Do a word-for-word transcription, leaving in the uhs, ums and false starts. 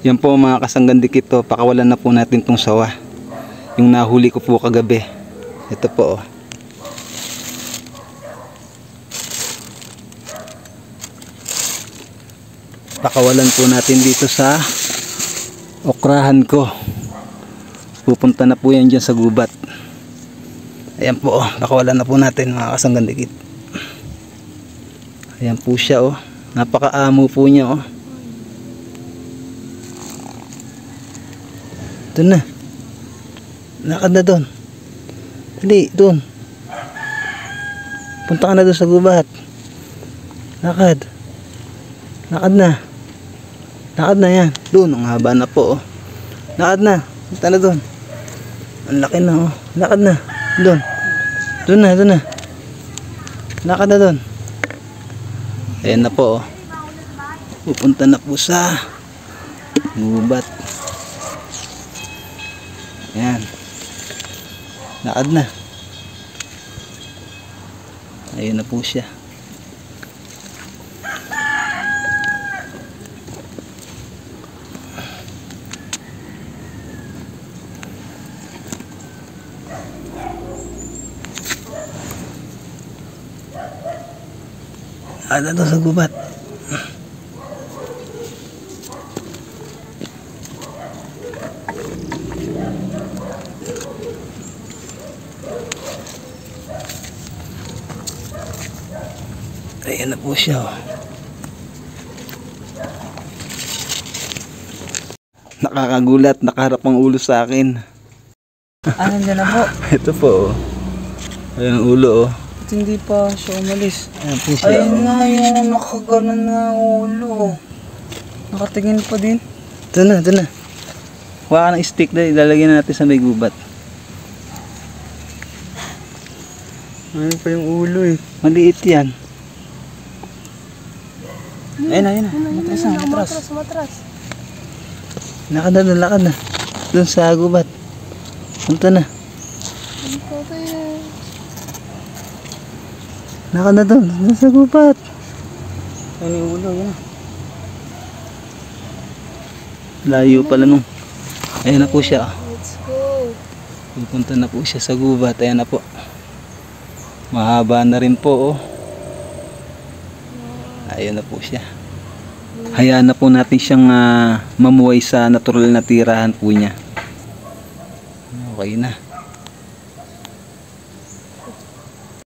Yan po mga kasanggan dikit to, pakawalan na po natin tong sawa. Yung nahuli ko po kagabi. Ito po oh. Pakawalan po natin dito sa okrahan ko. Pupunta na po yan dyan sa gubat. Ayan po oh, pakawalan na po natin mga kasanggan dikit. Ayan po siya oh. Napakaamo po niya oh. Doon na. Lakad na doon. Dali, doon. Punta ka na doon sa gubat. Lakad. Lakad na. Lakad na yan. Doon, ang haba na po. Oh. Lakad na. Punta na doon. Ang laki na. Oh. Lakad na. Doon. Doon na, doon na. Lakad na doon. Ayan na po. Oh. Pupunta na po sa gubat. Ayan. Lakad na. Ayun na po siya. Lakad na to sa gubat. Ayan na po siya oh. Nakakagulat, nakaharap ang ulo sa akin. Ah, nandiyan na po. Ito po oh. Ayan ang ulo oh. At hindi pa siya umalis. Ayan po siya. Ayun nga yung nakaganon na ulo. Nakatingin pa din. Ito na, ito na. Kuha ka ng stick na ilalagyan natin sa may gubat. Ayun pa yung ulo eh. Maliit yan. Ayun na, ayun na. Matras na, matras. Matras, matras. Lakad na, lakad na. Doon sa gubat. Punta na. Lakad na doon. Doon sa gubat. Ayun yung ulo, yun. Layo pala nung. Ayan na po siya. Let's go. Pupunta na po siya sa gubat. Ayan na po. Mahaba na rin po oh. Ayan na po siya. Hayaan na po natin siyang uh, mamuhay sa natural na tirahan po niya. Okay na.